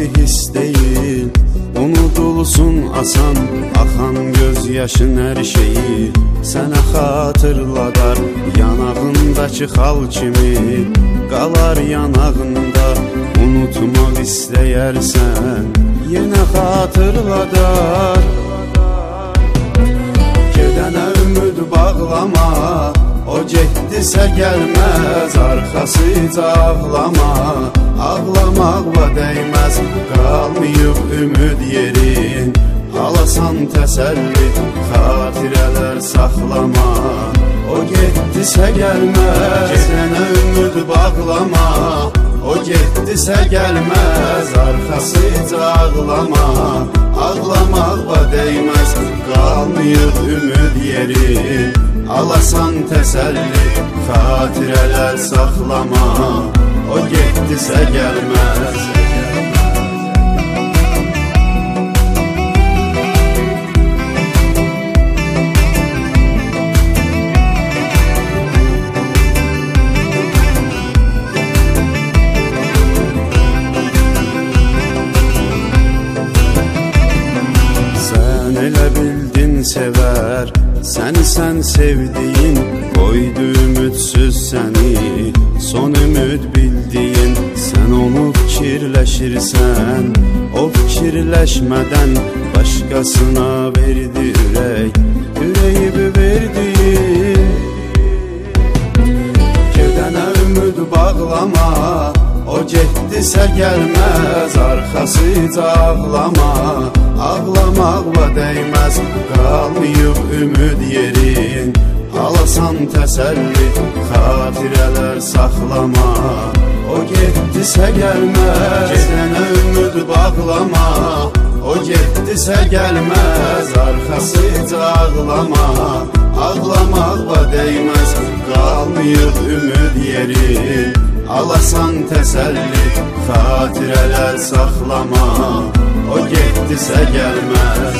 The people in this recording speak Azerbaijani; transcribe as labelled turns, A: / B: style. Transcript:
A: adi his deyil, unudulsun asan axan göz yaşın hər şeyi sənə xatırladar. Yanağındakı xal kimi qalar yanağında, unutmaq istəyərsən yenə xatırladar. Gedənə ümid bağlama, o getdisə gəlməz, arxasıca ağlama. Ağlamaqla dəyməz, qalmayıb ümid yerin, alasan təsəlli, xatirələr saxlama. O getdisə gəlməz, gedənə ümid bağlama. O getdisə gəlməz, arxasıca ağlama. Ağlamaqla dəyməz, qalmayıb ümid yerin, alasan təsəlli, xatirələr saxlama. O getdisə gəlməz. Sən elə bildin sevər, səni sən sevdiyin, qoydu ümidsüz səni, son ümid bildiyin. Sən onu fikirləşirsən, o fikirləşmədən başqasına verdi ürək, ürəyimi verdiyin. Gedənə ümid bağlama, o getdisə gəlməz, arxasıca ağlama. Ağlamaqla dəyməz, qalmayıb ümid yerin, alasan təsəlli, xatirələr saxlama. O getdisə gəlməz, gedənə ümid bağlama. O getdisə gəlməz, arxasıca ağlama. Ağlamaqla dəyməz, qalmayıb ümid yerin, alasan təsəlli, xatirələr saxlama. O getdisə gəlməz.